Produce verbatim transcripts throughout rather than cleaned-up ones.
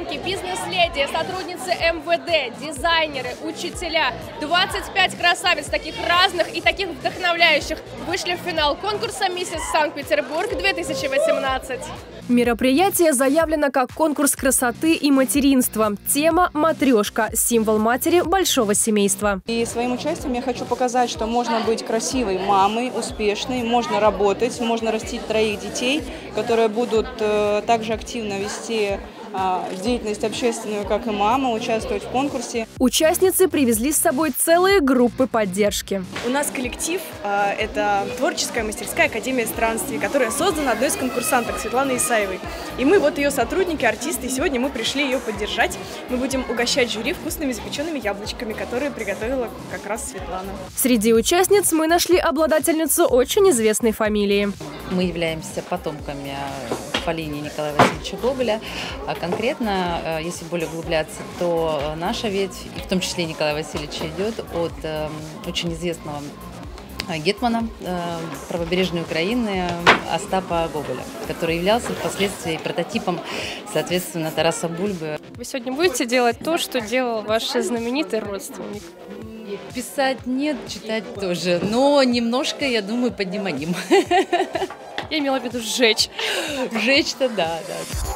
спортсменки, бизнес-леди, сотрудницы эм вэ дэ, дизайнеры, учителя. двадцать пять красавиц, таких разных и таких вдохновляющих, вышли в финал конкурса «Миссис Санкт-Петербург две тысячи восемнадцать». Мероприятие заявлено как конкурс красоты и материнства. Тема – матрешка, символ матери большого семейства. И своим участием я хочу показать, что можно быть красивой мамой, успешной, можно работать, можно растить троих детей, которые будут э, также активно вести деятельность общественную, как и мама, участвовать в конкурсе. Участницы привезли с собой целые группы поддержки. У нас коллектив – это творческая мастерская Академия странствий, которая создана одной из конкурсанток Светланой Исаевой. И мы вот ее сотрудники, артисты, и сегодня мы пришли ее поддержать. Мы будем угощать жюри вкусными запеченными яблочками, которые приготовила как раз Светлана. Среди участниц мы нашли обладательницу очень известной фамилии. Мы являемся потомками по линии Николая Васильевича Гоголя. А конкретно, если более углубляться, то наша ветвь, и в том числе Николая Васильевича, идет от э, очень известного гетмана э, правобережной Украины Остапа Гоголя, который являлся впоследствии прототипом, соответственно, Тараса Бульбы. Вы сегодня будете делать то, что делал ваш знаменитый родственник? Писать нет, читать тоже, но немножко, я думаю, подниманим. Я имела в виду сжечь. Сжечь-то да, да.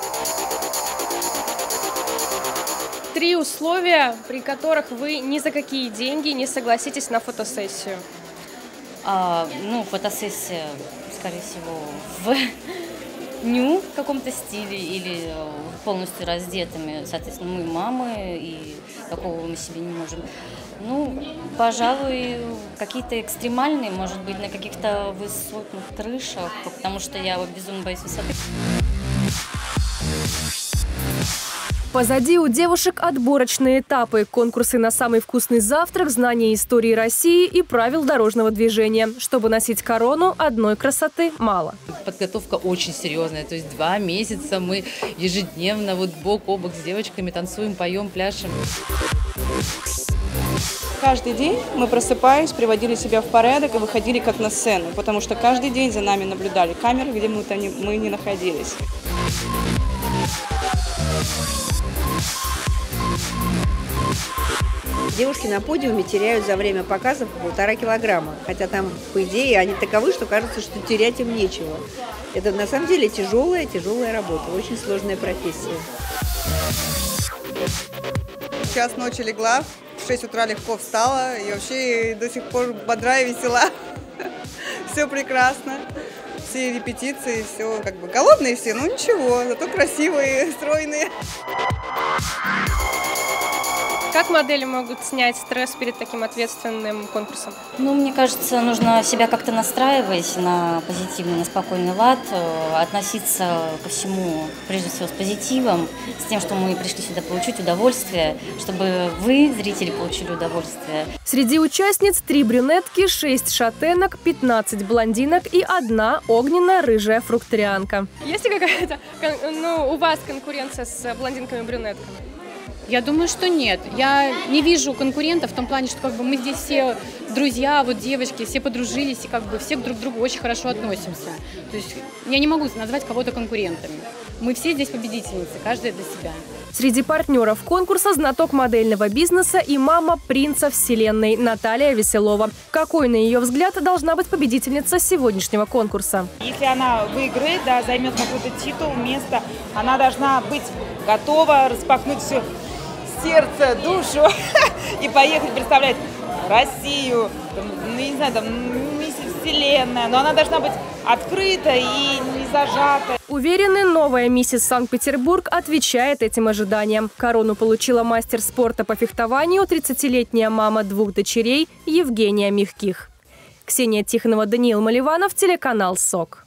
Три условия, при которых вы ни за какие деньги не согласитесь на фотосессию. А, ну, фотосессия, скорее всего, в ню в каком-то стиле или полностью раздетыми. Соответственно, мы мамы, и такого мы себе не можем. Ну, пожалуй, какие-то экстремальные, может быть, на каких-то высотных крышах, потому что я безумно боюсь высоты. Позади у девушек отборочные этапы, конкурсы на самый вкусный завтрак, знание истории России и правил дорожного движения. Чтобы носить корону, одной красоты мало. Подготовка очень серьезная, то есть два месяца мы ежедневно вот бок о бок с девочками танцуем, поем, пляшем. Каждый день мы, просыпаясь, приводили себя в порядок и выходили как на сцену, потому что каждый день за нами наблюдали камеры, где мы не находились. Девушки на подиуме теряют за время показов полтора килограмма, хотя там, по идее, они таковы, что кажется, что терять им нечего. Это на самом деле тяжелая, тяжелая работа, очень сложная профессия. В час ночи легла, в шесть утра легко встала и вообще до сих пор бодра и весела. Все прекрасно. Все репетиции, все как бы голодные все, но ничего, зато красивые, стройные. Как модели могут снять стресс перед таким ответственным конкурсом? Ну, мне кажется, нужно себя как-то настраивать на позитивный, на спокойный лад, относиться ко всему, прежде всего, с позитивом, с тем, что мы пришли сюда получить удовольствие, чтобы вы, зрители, получили удовольствие. Среди участниц три брюнетки, шесть шатенок, пятнадцать блондинок и одна огненно-рыжая фрукторианка. Есть ли какая-то, ну, у вас конкуренция с блондинками-брюнетками? Я думаю, что нет. Я не вижу конкурентов в том плане, что как бы мы здесь все друзья, вот девочки, все подружились и как бы все друг к другу очень хорошо относимся. То есть я не могу назвать кого-то конкурентами. Мы все здесь победительницы, каждая для себя. Среди партнеров конкурса знаток модельного бизнеса и мама принца вселенной Наталья Веселова. Какой, на ее взгляд, должна быть победительница сегодняшнего конкурса? Если она выиграет, да, займет какой-то титул, место, она должна быть готова распахнуть все сердце, душу и поехать представлять Россию, там, ну, не знаю, там, миссис Вселенная, но она должна быть открыта и не зажата. Уверены, новая миссис Санкт-Петербург отвечает этим ожиданиям. Корону получила мастер спорта по фехтованию, тридцатилетняя мама двух дочерей Евгения Мягких. Ксения Тихонова, Даниил Маливанов, телеканал СОК.